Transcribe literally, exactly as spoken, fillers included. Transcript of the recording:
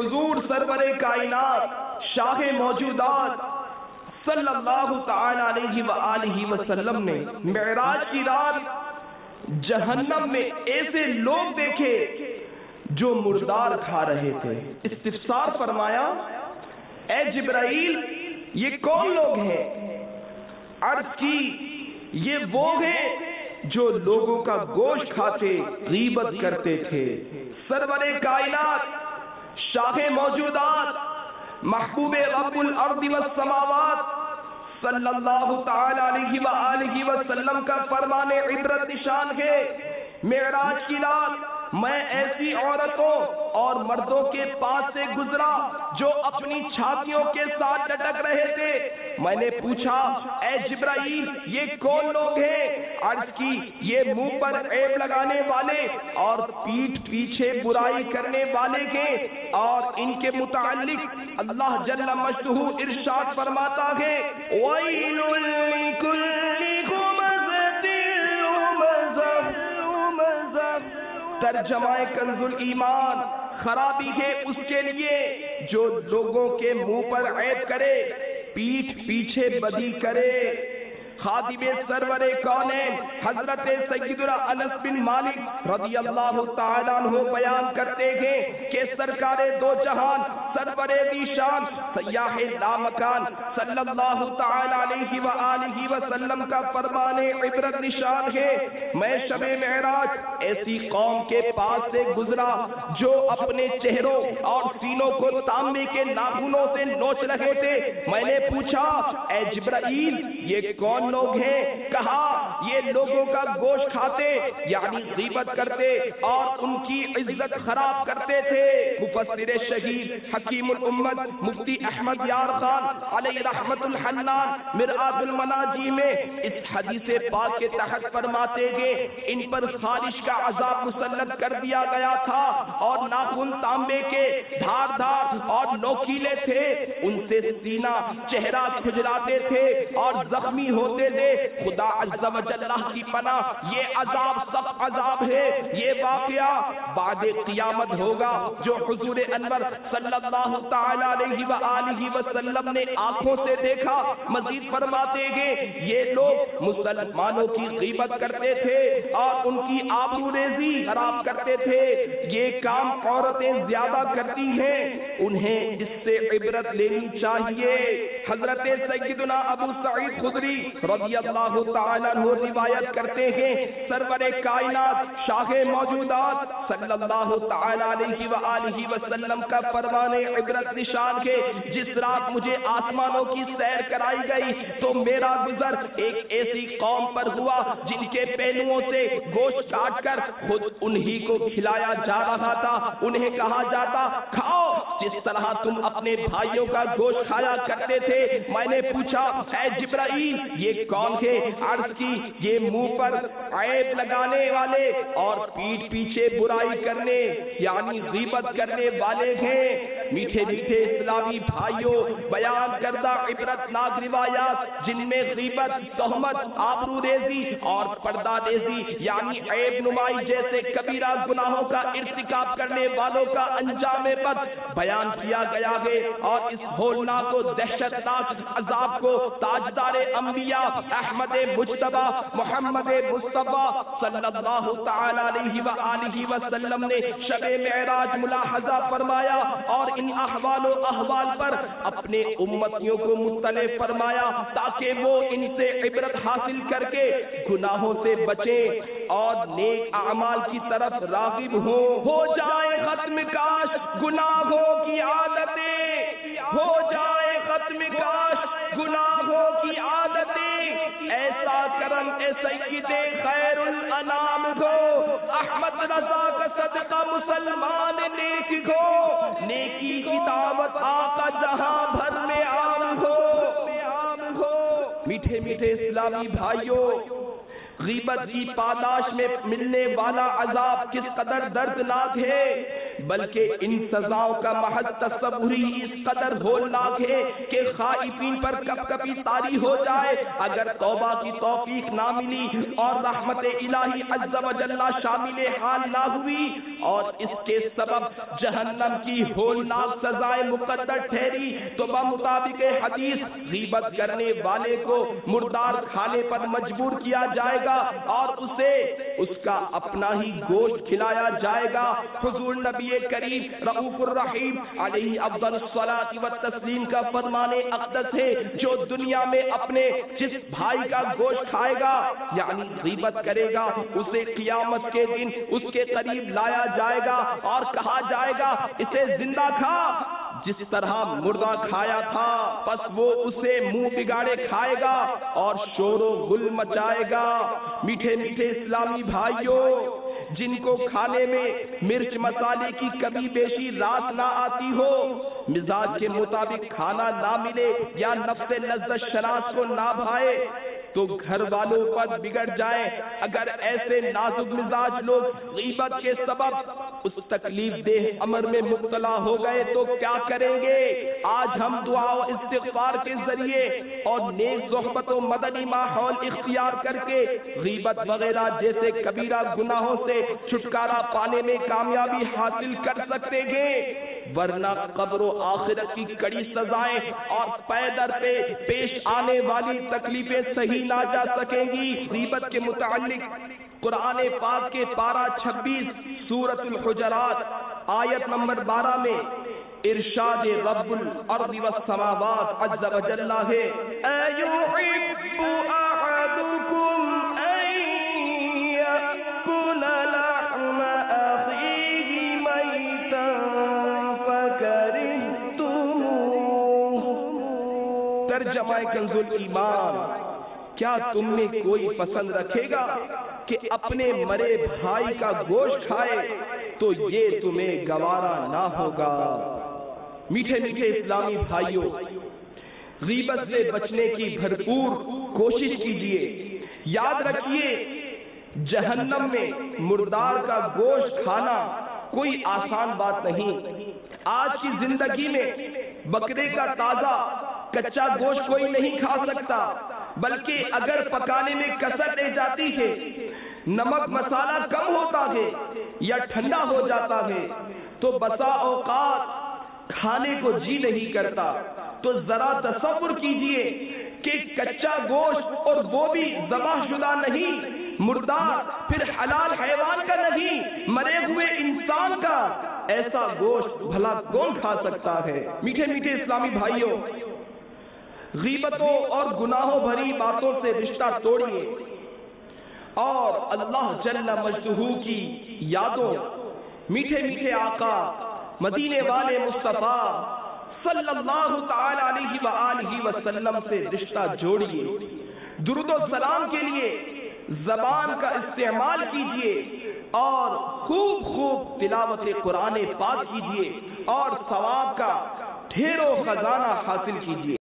حضور سرور کائنات شاہ موجودات صلی اللہ تعالی علیہ وآلہ وسلم نے معراج کی رات جہنم میں ایسے لوگ دیکھے جو مردار کھا رہے تھے. استفسار فرمایا اے جبرائیل یہ کون لوگ ہیں؟ عرض کی یہ وہ ہیں جو لوگوں کا گوشت کھاتے غیبت کرتے تھے. سرور کائنات شاہ موجودات محبوب رب الارض والسماوات صلی اللہ تعالی علیہ وآلہ وسلم کا فرمان عبرت نشان ہے. معراج کی رات میں ایسی عورتوں اور مردوں کے پاس سے گزرا جو اپنی چھاتیوں کے ساتھ لٹک رہے تھے. میں نے پوچھا اے جبرائیل یہ کون لوگ ہیں؟ عرض کی یہ منہ پر عیب لگانے والے اور پیٹھ پیچھے برائی کرنے والے ہیں، اور ان کے متعلق اللہ جل مجدہ ارشاد فرماتا ہے وَيْلٌ لِكُلِّ ہُمَزَةٍ لُمَزَةٍ. ترجمہ کنز الایمان خرابی ہے اس کے لیے جو لوگوں کے منہ پر عیب کرے، پیٹھ پیچھے بدی کرے. خادم سرور کونین حضرت سیدنا انس بن مالک رضی اللہ تعالیٰ عنہ بیان کرتے ہیں کہ سرکار دو جہان سرور ذیشان سیاح لامکان صلی اللہ تعالیٰ علیہ وآلہ وسلم کا فرمان عبرت نشان ہے. میں شب معراج ایسی قوم کے پاس سے گزرا جو اپنے چہروں اور سینوں کو تانبے کے ناخنوں سے نوچ رہے تھے. میں نے پوچھا اے جبرائیل یہ کون لوگ ہیں؟ کہا یہ لوگوں کا گوشت کھاتے یعنی غیبت کرتے اور ان کی عزت خراب کرتے تھے. مفسر شہید حکیم الامت مفتی احمد یار خان علیہ رحمت الحنان مرآت المناجی میں اس حدیث پاک کے تحت فرماتے گے ان پر خارش کا عذاب مسلط کر دیا گیا تھا اور ناخن تانبے کے دھار دھار اور نوکیلے تھے. ان سے سینہ چہرہ کھجلاتے تھے اور زخمی ہوتے تھے. خدا عز و جل کی پناہ یہ عذاب سخت عذاب ہے. یہ واقعہ بعد قیامت ہوگا جو حضور انور صلی اللہ تعالی علیہ وآلہ وسلم نے آنکھوں سے دیکھا. مزید فرماتے ہیں یہ لوگ مسلمانوں کی غیبت کرتے تھے اور ان کی آبرو ریزی خراب کرتے تھے. یہ کام عورتیں زیادہ کرتی ہیں، انہیں اس سے عبرت لینی چاہیے. حضرت سیدنا ابو سعید خدری رضی اللہ تعالیٰ عنہ روایت کرتے ہیں سرور کائنات شاہ موجودات صلی اللہ تعالیٰ علیہ وآلہ وسلم کا فرمان عبرت نشان ہے جس رات مجھے آسمانوں کی سیر کرائی گئی تو میرا گزر ایک ایسی قوم پر ہوا جن کے پہلوؤں سے گوشت کاٹ کر خود انہی کو کھلایا جا رہا تھا. انہیں کہا جاتا کھاؤ جس طرح تم اپنے بھائیوں کا گوشت کھایا کرتے تھے. میں نے پوچھا اے جبرائیل یہ کون ہے؟ عرض کی یہ منہ پر عیب لگانے والے اور پیٹھ پیچھے برائی کرنے یعنی غیبت کرنے والے ہیں. میٹھے میٹھے اسلامی بھائیوں بیان کردہ عبرت ناک روایات جن میں غیبت، تہمت، آبرو ریزی اور پردہ ریزی یعنی عیب نمائی جیسے کبیرہ گناہوں کا ارتکاب کرنے والوں کا انجام بد بیان کیا گیا ہے اور اس ہولناک و دہشت ناک عذاب کو تاجدار انبیاء احمد مجتبی محمد مصطفیٰ صلی اللہ تعالی علیہ وآلہ وسلم نے شب معراج ملاحظہ فرمایا اور ان احوال و احوال پر اپنے امتیوں کو مطلع فرمایا تاکہ وہ ان سے عبرت حاصل کر کے گناہوں سے بچیں اور نیک اعمال کی طرف راغب ہوں. ہو جائے ختم کاش گناہوں کی عادتیں، ہو جائے ختم کاش گناہوں کی عادتیں، ایسا کرم اے سید خیر الانام کو احمد رضا کا صدقہ مسلمان نیک کو نیکی کی دعوت آقا جہاں بھر میں عام ہو. میٹھے میٹھے اسلامی بھائیوں غیبت کی پاداش میں ملنے والا عذاب کس قدر دردناک ہے بلکہ ان سزاؤں کا محض تصور ہی اس قدر ہولناک ہے کہ خائفین پر کب کبھی طاری ہو جائے. اگر توبہ کی توفیق نہ ملی اور رحمت الہی عز و جل شامل حال نہ ہوئی اور اس کے سبب جہنم کی ہولناک سزائیں مقدر ٹھہری، تو بمطابق حدیث غیبت کرنے والے کو مردار کھانے پر مجبور کیا جائے گا اور اسے اس کا اپنا ہی گوشت کھلایا جائے گا۔ حضور نبی کریم رؤوف الرحیم علیہ افضل الصلاۃ والتسلیم کا فرمان اقدس ہے، جو دنیا میں اپنے جس بھائی کا گوشت کھائے گا یعنی غیبت کرے گا، اسے قیامت کے دن اس کے قریب لایا جائے گا اور کہا جائے گا اسے زندہ کھا جس طرح مردہ کھایا تھا، پس وہ اسے منہ بگاڑے کھائے گا اور شور و غل مچائے گا۔ میٹھے میٹھے اسلامی بھائیوں، جن کو کھانے میں مرچ مسالے کی کمی بیشی رات نہ آتی ہو، مزاج کے مطابق کھانا نہ ملے یا نفس لذت شناس کو نہ بھائے تو گھر والوں پر بگڑ جائیں، اگر ایسے نازک مزاج لوگ غیبت کے سبب اس تکلیف دہ امر میں مبتلا ہو گئے تو کیا کریں گے؟ آج ہم دعا و استغفار کے ذریعے اور نیک صحبت و مدنی ماحول اختیار کر کے غیبت وغیرہ جیسے کبیرہ گناہوں سے چھٹکارا پانے میں کامیابی حاصل کر سکتے ہیں، ورنہ قبر و آخرت کی کڑی سزائیں اور پے در پہ پیش آنے والی تکلیفیں صحیح نہ جا سکیں گی۔ غیبت کے متعلق قرآن پاک کے پارہ چھبیس سورۃ الحجرات آیت نمبر بارہ میں ارشاد رب الارض والسماوات عز و جل ہے، ایحب احدکم ان یأکل لحم اخیہ میتا فکرہتموہ۔ ترجمہ کنز الایمان، کیا تم میں کوئی پسند رکھے گا کہ اپنے مرے بھائی کا گوشت کھائے تو یہ تمہیں گوارا نہ ہوگا۔ میٹھے میٹھے اسلامی بھائیوں، غیبت سے بچنے کی بھرپور کوشش کیجیے۔ یاد رکھیے، جہنم میں مردار کا گوشت کھانا کوئی آسان بات نہیں۔ آج کی زندگی میں بکرے کا تازہ کچا گوشت کوئی نہیں کھا سکتا، بلکہ اگر پکانے میں کسر رہ جاتی ہے، نمک مسالہ کم ہوتا ہے یا ٹھنڈا ہو جاتا ہے تو بسا اوقات کھانے کو جی نہیں کرتا۔ تو ذرا تصور کیجئے کہ کچا گوشت اور وہ بھی ذبح شدہ نہیں، مردار، پھر حلال حیوان کا نہیں، مرے ہوئے انسان کا، ایسا گوشت بھلا کون کھا سکتا ہے؟ میٹھے میٹھے اسلامی بھائیوں، غیبتوں اور گناہوں بھری باتوں سے رشتہ توڑیے اور اللہ جل مجدہ کی یادوں، میٹھے میٹھے آقا مدینے والے مصطفیٰ صلی اللہ تعالی علیہ وآلہ وسلم سے رشتہ جوڑیے۔ درود و سلام کے لیے زبان کا استعمال کیجیے اور خوب خوب تلاوت قرآن پاک کیجیے اور ثواب کا ڈھیروں خزانہ حاصل کیجیے۔